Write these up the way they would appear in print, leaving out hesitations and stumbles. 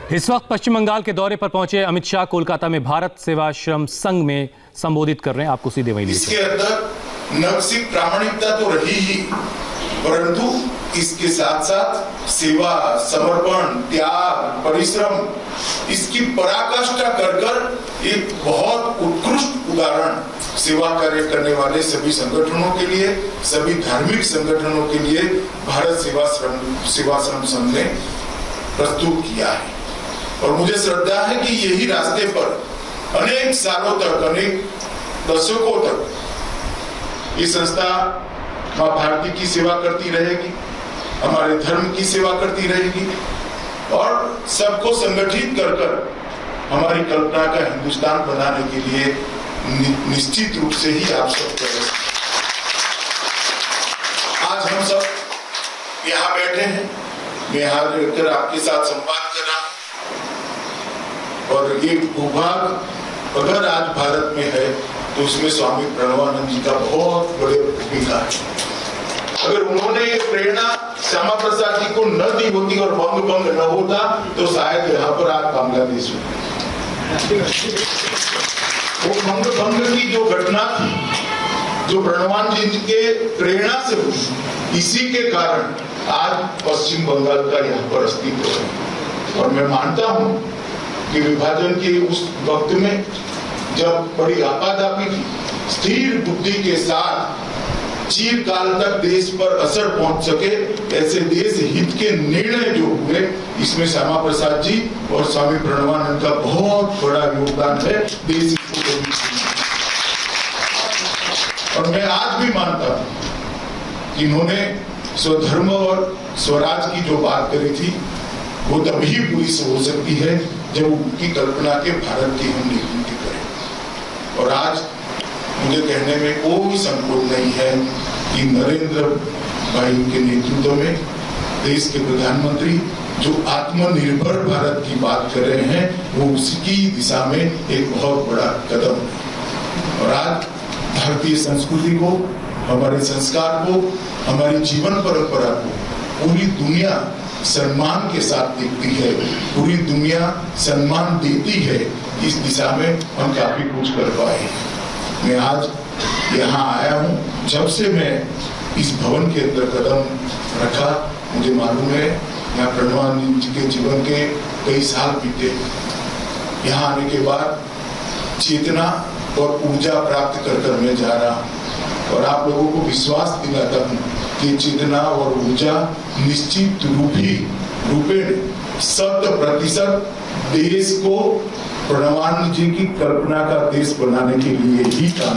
इस वक्त पश्चिम बंगाल के दौरे पर पहुंचे अमित शाह कोलकाता में भारत सेवाश्रम संघ में संबोधित कर रहे हैं। आपको सीधे वहीं इसके अंदर नैतिक प्रामाणिकता तो रही ही, परंतु इसके साथ साथ सेवा, समर्पण, त्याग, परिश्रम, इसकी पराकाष्ठा कर एक बहुत उत्कृष्ट उदाहरण सेवा कार्य करने वाले सभी संगठनों के लिए, सभी धार्मिक संगठनों के लिए भारत सेवाश्रम संघ ने प्रस्तुत किया है। और मुझे श्रद्धा है कि यही रास्ते पर अनेक सालों तक, अनेक दशकों तक ये संस्था मां भारती की सेवा करती रहेगी, हमारे धर्म की सेवा करती रहेगी और सबको संगठित कर हमारी कल्पना का हिंदुस्तान बनाने के लिए निश्चित रूप से ही आप सब करें। आज हम सब यहाँ बैठे हैं, मैं यहाँ रहकर आपके साथ संवाद कर रहा हूँ और ये भूभाग अगर आज भारत में है तो उसमें स्वामी प्रणवानंद जी का बहुत बड़े भूमिका है। अगर उन्होंने ये प्रेरणा श्यामा प्रसाद जी को न दी होती और बंग न होता तो शायद यहाँ पर आज बांग्लादेश होता। वो बंग की जो घटना थी, जो प्रणवान जी के प्रेरणा से हुई, इसी के कारण आज पश्चिम बंगाल का यहाँ पर अस्तित्व है। और मैं मानता हूँ कि विभाजन के उस वक्त में जब बड़ी आपादापी थी, स्थिर बुद्धि के साथ चिरकाल तक देश पर असर पहुंच सके ऐसे देश हित के निर्णय जो हुए, इसमें श्यामा प्रसाद जी और स्वामी प्रणवानंद का बहुत बड़ा योगदान है देश को। और मैं आज भी मानता हूं कि इन्होंने स्वधर्म और स्वराज की जो बात करी थी वो तभी पूरी हो सकती है जब उनकी कल्पना के भारत की हम निर्मिति करें। और आज मुझे कहने में कोई संकोच नहीं है कि नरेंद्र भाई के नेतृत्व में देश के प्रधानमंत्री जो आत्मनिर्भर भारत की बात कर रहे हैं वो उसकी दिशा में एक बहुत बड़ा कदम है। और आज भारतीय संस्कृति को, हमारे संस्कार को, हमारी जीवन परंपरा को पूरी दुनिया सम्मान के साथ देखती है, पूरी दुनिया सम्मान देती है। इस दिशा में हम काफी कुछ कर पाए। मैं आज यहाँ आया हूँ, जब से मैं इस भवन के अंदर कदम रखा मुझे मालूम है यहाँ प्रणवानंद जी के जीवन के कई साल बीते। यहाँ आने के बाद चेतना और ऊर्जा प्राप्त कर मैं जा रहा हूँ और आप लोगों को विश्वास दिलाता हूँ कि चेतना और ऊर्जा निश्चित रूपेण 100% देश को प्रणवानंद जी की कल्पना का देश बनाने के लिए ही काम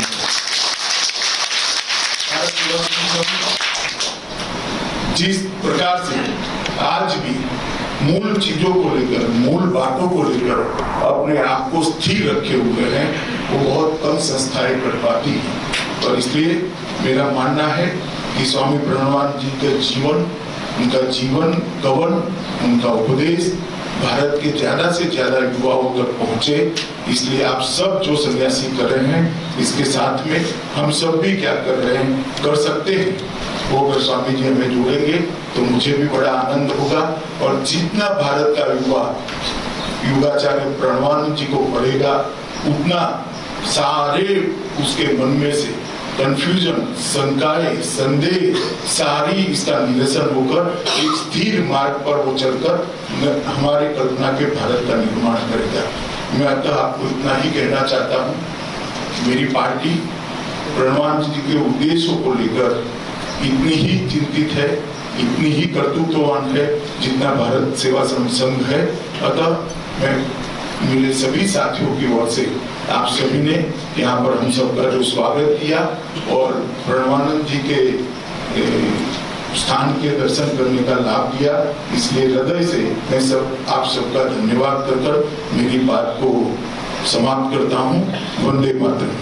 जिस प्रकार से आज भी मूल चीजों को लेकर, मूल बातों को लेकर अपने आप को स्थिर रखे हुए हैं, वो बहुत कम संस्थाएं कर पाती हैं। और इसलिए मेरा मानना है कि स्वामी प्रणवानंद जी का जीवन, उनका जीवन कवन, उनका उपदेश भारत के ज्यादा से ज्यादा युवाओं तक पहुंचे। इसलिए आप सब जो सन्यासी कर रहे हैं, इसके साथ में हम सब भी क्या कर रहे हैं, कर सकते हैं। वो अगर स्वामी जी हमें जोड़ेंगे तो मुझे भी बड़ा आनंद होगा। और जितना भारत का युवा युगाचार्य प्रणवानंद जी को पढ़ेगा, उतना सारे उसके मन में से कंफ्यूजन, शंकाएं, संदेह सारी इसका निरसन होकर एक स्थिर मार्ग पर वो चलकर हमारे कल्पना के भारत का निर्माण करेगा। मैं अतः आपको इतना ही कहना चाहता हूँ, मेरी पार्टी प्रणवानंद जी के उद्देश्यों को लेकर इतनी ही चिंतित है, इतनी ही कर्तृत्ववान है जितना भारत सेवाश्रम संघ है। अतः मैं मेरे सभी साथियों की ओर से आप सभी ने यहाँ पर हम सबका जो स्वागत किया और प्रणवानंद जी के स्थान के दर्शन करने का लाभ दिया, इसलिए हृदय से मैं आप सबका धन्यवाद कर मेरी बात को समाप्त करता हूँ। वंदे मातरम।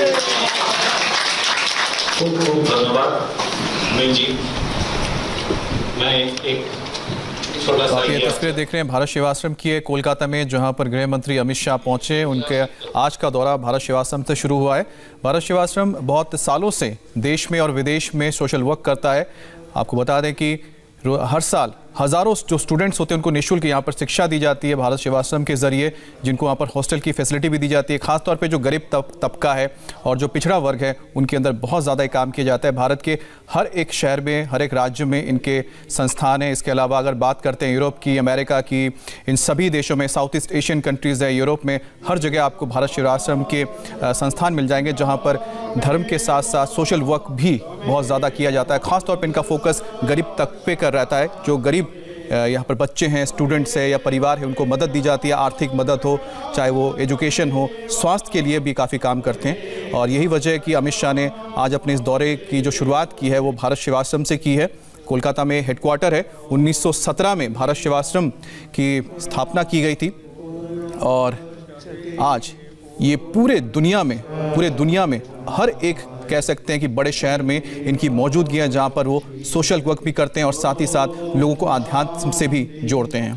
धन्यवाद जी। मैं एक आप ये तस्वीरें देख रहे हैं भारत सेवाश्रम की है कोलकाता में, जहां पर गृह मंत्री अमित शाह पहुंचे। उनके आज का दौरा भारत सेवाश्रम से शुरू हुआ है। भारत सेवाश्रम बहुत सालों से देश में और विदेश में सोशल वर्क करता है। आपको बता दें कि हर साल हज़ारों जो स्टूडेंट्स होते हैं उनको निःशुल्क यहाँ पर शिक्षा दी जाती है भारत सेवाश्रम के ज़रिए, जिनको वहाँ पर हॉस्टल की फैसिलिटी भी दी जाती है। ख़ासतौर पे जो गरीब तबका है और जो पिछड़ा वर्ग है उनके अंदर बहुत ज़्यादा काम किया जाता है। भारत के हर एक शहर में, हर एक राज्य में इनके संस्थान हैं। इसके अलावा अगर बात करते हैं यूरोप की, अमेरिका की, इन सभी देशों में, साउथ ईस्ट एशियन कंट्रीज़ है, यूरोप में, हर जगह आपको भारत सेवाश्रम के संस्थान मिल जाएंगे जहाँ पर धर्म के साथ साथ सोशल वर्क भी बहुत ज़्यादा किया जाता है। ख़ासतौर पर इनका फोकस गरीब तबके पर रहता है। जो गरीब यहाँ पर बच्चे हैं, स्टूडेंट्स है या परिवार है, उनको मदद दी जाती है, आर्थिक मदद हो, चाहे वो एजुकेशन हो, स्वास्थ्य के लिए भी काफ़ी काम करते हैं। और यही वजह है कि अमित शाह ने आज अपने इस दौरे की जो शुरुआत की है वो भारत सेवाश्रम से की है। कोलकाता में हेडक्वार्टर है। 1917 में भारत सेवाश्रम की स्थापना की गई थी और आज ये पूरे दुनिया में हर एक कह सकते हैं कि बड़े शहर में इनकी मौजूदगी है, जहां पर वो सोशल वर्क भी करते हैं और साथ ही साथ लोगों को आध्यात्म से भी जोड़ते हैं।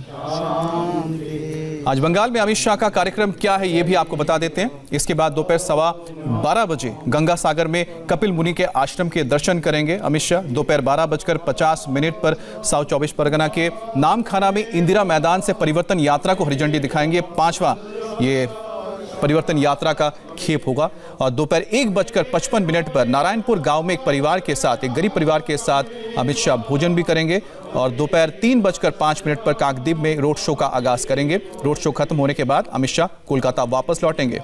आज बंगाल में अमित शाह का कार्यक्रम क्या है ये भी आपको बता देते हैं। इसके बाद दोपहर 12:15 बजे गंगा सागर में कपिल मुनि के आश्रम के दर्शन करेंगे अमित शाह। दोपहर 12:50 पर साउथ चौबीस परगना के नामखाना में इंदिरा मैदान से परिवर्तन यात्रा को हरी झंडी दिखाएंगे। 5वां ये परिवर्तन यात्रा का खेप होगा। और दोपहर 1:55 पर नारायणपुर गांव में एक गरीब परिवार के साथ अमित शाह भोजन भी करेंगे। और दोपहर 3:05 पर काकद्वीप में रोड शो का आगाज करेंगे। रोड शो खत्म होने के बाद अमित शाह कोलकाता वापस लौटेंगे।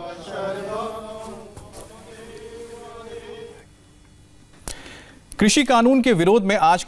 कृषि कानून के विरोध में आज